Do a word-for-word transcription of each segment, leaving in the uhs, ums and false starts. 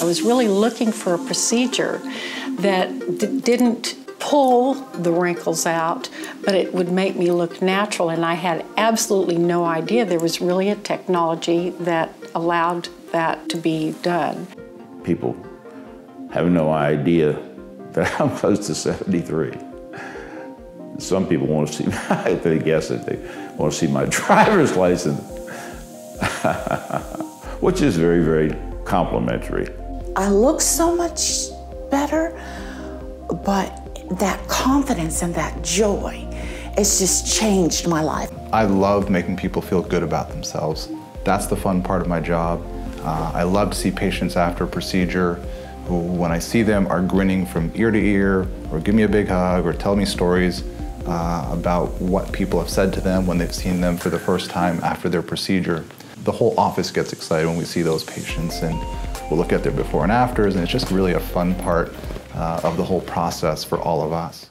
I was really looking for a procedure that d- didn't pull the wrinkles out, but it would make me look natural, and I had absolutely no idea there was really a technology that allowed that to be done. People have no idea that I'm close to seventy-three. Some people want to see, I guess that they want to see my driver's license, which is very, very complimentary. I look so much better, but that confidence and that joy, it's just changed my life. I love making people feel good about themselves. That's the fun part of my job. Uh, I love to see patients after a procedure who, when I see them, are grinning from ear to ear, or give me a big hug, or tell me stories uh, about what people have said to them when they've seen them for the first time after their procedure. The whole office gets excited when we see those patients, and we'll look at their before and afters, and it's just really a fun part uh, of the whole process for all of us.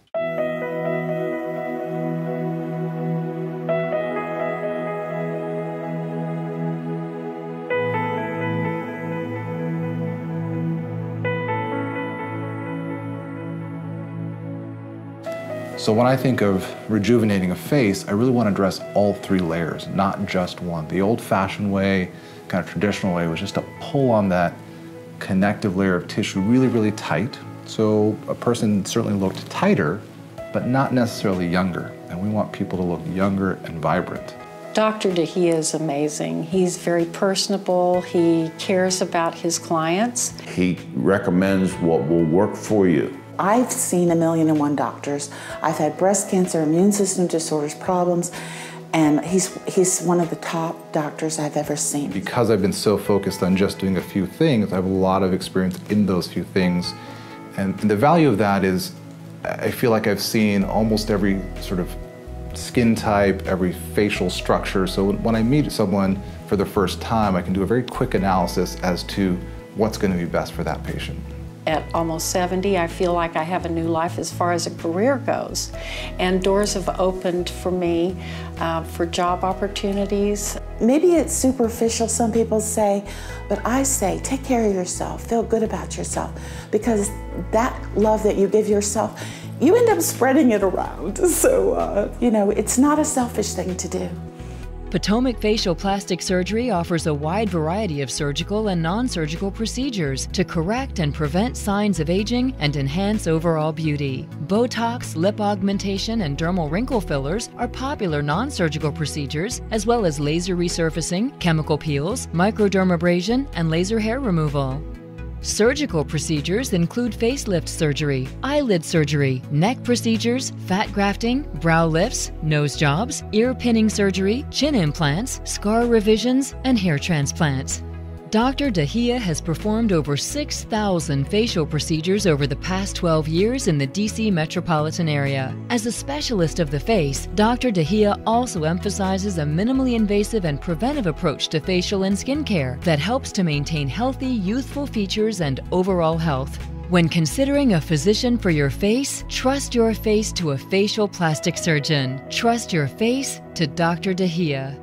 So when I think of rejuvenating a face, I really want to address all three layers, not just one. The old-fashioned way, kind of traditional way, was just to pull on that connective layer of tissue really, really tight. So a person certainly looked tighter, but not necessarily younger. And we want people to look younger and vibrant. Doctor Dahiya is amazing. He's very personable. He cares about his clients. He recommends what will work for you. I've seen a million and one doctors. I've had breast cancer, immune system disorders, problems, and he's, he's one of the top doctors I've ever seen. Because I've been so focused on just doing a few things, I have a lot of experience in those few things. And the value of that is, I feel like I've seen almost every sort of skin type, every facial structure. So when I meet someone for the first time, I can do a very quick analysis as to what's going to be best for that patient. At almost seventy, I feel like I have a new life as far as a career goes. And doors have opened for me uh, for job opportunities. Maybe it's superficial, some people say, but I say take care of yourself, feel good about yourself, because that love that you give yourself, you end up spreading it around. So, uh, you know, it's not a selfish thing to do. Potomac Facial Plastic Surgery offers a wide variety of surgical and non-surgical procedures to correct and prevent signs of aging and enhance overall beauty. Botox, lip augmentation, and dermal wrinkle fillers are popular non-surgical procedures, as well as laser resurfacing, chemical peels, microdermabrasion, and laser hair removal. Surgical procedures include facelift surgery, eyelid surgery, neck procedures, fat grafting, brow lifts, nose jobs, ear pinning surgery, chin implants, scar revisions, and hair transplants. Doctor Dahiya has performed over six thousand facial procedures over the past twelve years in the D C metropolitan area. As a specialist of the face, Doctor Dahiya also emphasizes a minimally invasive and preventive approach to facial and skincare that helps to maintain healthy, youthful features and overall health. When considering a physician for your face, trust your face to a facial plastic surgeon. Trust your face to Doctor Dahiya.